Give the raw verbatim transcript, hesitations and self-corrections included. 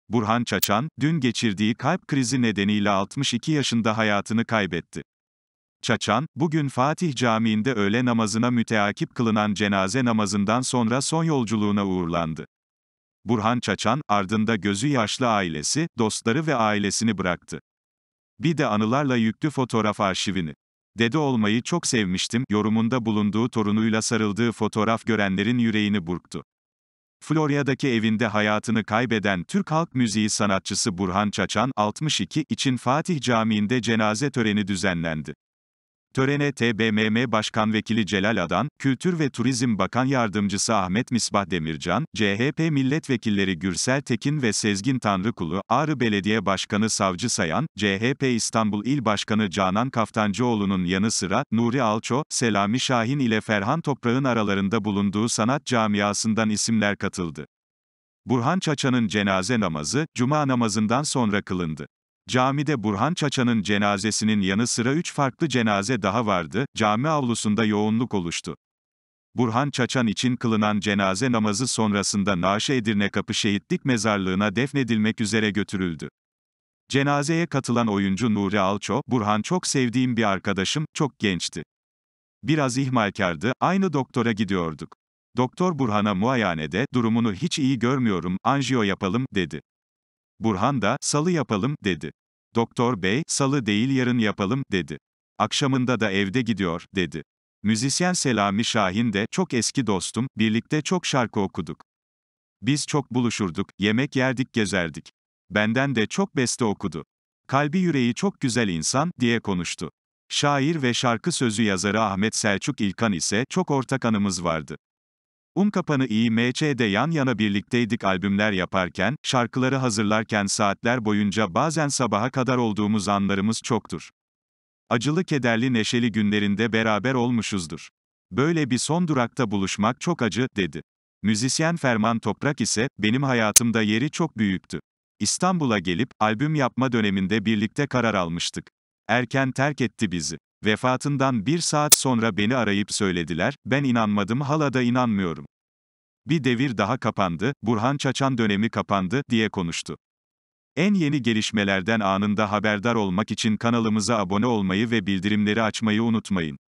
Burhan Çaçan, dün geçirdiği kalp krizi nedeniyle altmış iki yaşında hayatını kaybetti. Çaçan, bugün Fatih Camii'nde öğle namazına müteakip kılınan cenaze namazından sonra son yolculuğuna uğurlandı. Burhan Çaçan, ardında gözü yaşlı ailesi, dostları ve ailesini bıraktı. Bir de anılarla yüklü fotoğraf arşivini. Dede olmayı çok sevmiştim, yorumunda bulunduğu torunuyla sarıldığı fotoğraf görenlerin yüreğini burktu. Florya'daki evinde hayatını kaybeden Türk halk müziği sanatçısı Burhan Çaçan, altmış iki, için Fatih Camii'nde cenaze töreni düzenlendi. Törene T B M M Başkan Vekili Celal Adan, Kültür ve Turizm Bakan Yardımcısı Ahmet Misbah Demircan, C H P milletvekilleri Gürsel Tekin ve Sezgin Tanrıkulu, Ağrı Belediye Başkanı Savcı Sayan, C H P İstanbul İl Başkanı Canan Kaftancıoğlu'nun yanı sıra, Nuri Alço, Selami Şahin ile Ferhan Toprak'ın aralarında bulunduğu sanat camiasından isimler katıldı. Burhan Çaçan'ın cenaze namazı, Cuma namazından sonra kılındı. Camide Burhan Çaçan'ın cenazesinin yanı sıra üç farklı cenaze daha vardı, cami avlusunda yoğunluk oluştu. Burhan Çaçan için kılınan cenaze namazı sonrasında naaşı Edirnekapı Şehitlik Mezarlığı'na defnedilmek üzere götürüldü. Cenazeye katılan oyuncu Nuri Alço, "Burhan çok sevdiğim bir arkadaşım, çok gençti. Biraz ihmalkardı, aynı doktora gidiyorduk. Doktor Burhan'a muayenede, durumunu hiç iyi görmüyorum, anjiyo yapalım, dedi. Burhan da, salı yapalım, dedi. Doktor bey, salı değil yarın yapalım, dedi. Akşamında da evde gidiyor, dedi. Müzisyen Selami Şahin de, çok eski dostum, birlikte çok şarkı okuduk. Biz çok buluşurduk, yemek yerdik gezerdik. Benden de çok beste okudu. Kalbi yüreği çok güzel insan, diye konuştu. Şair ve şarkı sözü yazarı Ahmet Selçuk İlkan ise, çok ortak anımız vardı. Unkapanı İ M Ç'de yan yana birlikteydik albümler yaparken, şarkıları hazırlarken saatler boyunca bazen sabaha kadar olduğumuz anlarımız çoktur. Acılı kederli neşeli günlerinde beraber olmuşuzdur. Böyle bir son durakta buluşmak çok acı, dedi. Müzisyen Ferman Toprak ise, benim hayatımda yeri çok büyüktü. İstanbul'a gelip, albüm yapma döneminde birlikte karar almıştık. Erken terk etti bizi. Vefatından bir saat sonra beni arayıp söylediler, ben inanmadım hala da inanmıyorum. Bir devir daha kapandı, Burhan Çaçan dönemi kapandı, diye konuştu. En yeni gelişmelerden anında haberdar olmak için kanalımıza abone olmayı ve bildirimleri açmayı unutmayın.